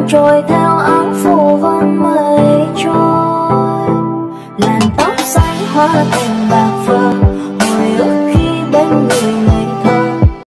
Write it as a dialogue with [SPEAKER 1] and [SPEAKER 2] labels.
[SPEAKER 1] tháng trôi theo áng phủ vân mây trôi, làn tóc xanh hoa tình